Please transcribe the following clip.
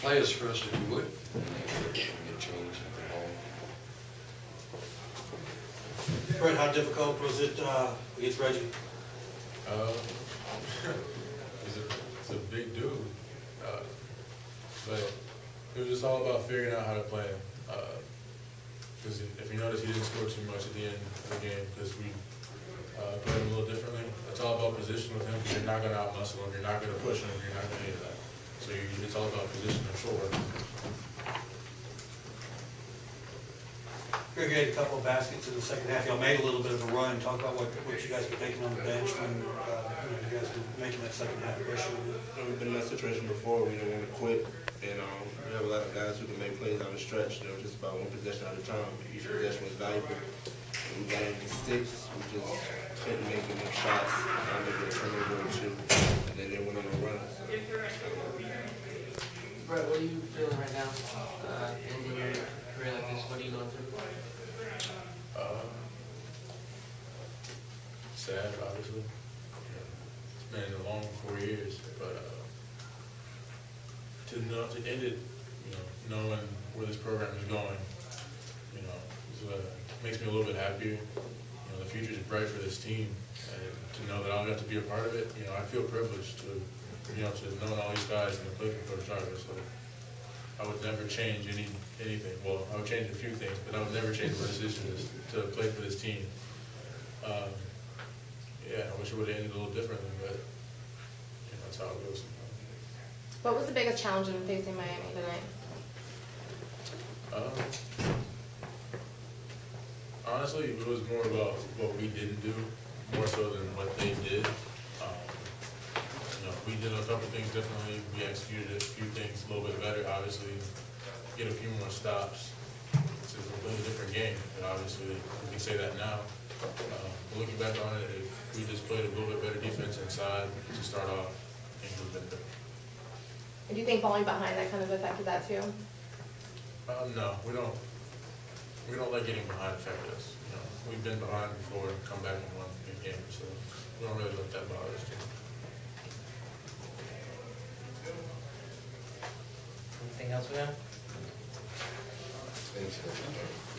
play us for us if you would. Get changed at the home. Brett, how difficult was it against Reggie? He's a big dude, but it was just all about figuring out how to play him. Because if you notice, he didn't score too much at the end of the game because we played him a little differently. It's all about position with him. You're not going to out-muscle him. You're not going to push him. You're not going to do that. So it's all about position and footwork. Greg had a couple of baskets in the second half. Y'all made a little bit of a run. Talk about what you guys were taking on the bench when you guys were making that second half pressure. We've been in that situation before. We don't want to quit, and we have a lot of guys who can make plays on the stretch. Just about one possession at a time. Each possession was valuable. We got into six. We just couldn't make enough shots. Maybe a turnover or two, and then they went on a run. Brett, what are you feeling right now? Ending your career like this, what are you going through? Sad, obviously. It's been a long 4 years, but to end it, knowing where this program is going, makes me a little bit happier. The future is bright for this team, and to know that I'll get to be a part of it, I feel privileged to know all these guys and to play for Coach Jarvis. So I would never change anything. Well, I would change a few things, but I would never change my decision to play for this team. Yeah, I wish it would have ended a little differently, but that's how it goes. What was the biggest challenge in facing Miami tonight? Honestly, it was more about what we didn't do, more so than what they did. We did a couple things differently. We executed a few things a little bit better, obviously. Get a few more stops. It's a completely different game, but obviously we can say that now. Looking back on it, if we just played a little bit better defense inside to start off, things would have been different. And do you think falling behind that kind of affected that too? No, we don't let getting behind affect us. We've been behind before and come back and won big games, so we don't really let that bother us too much. Anything else we have? Thanks.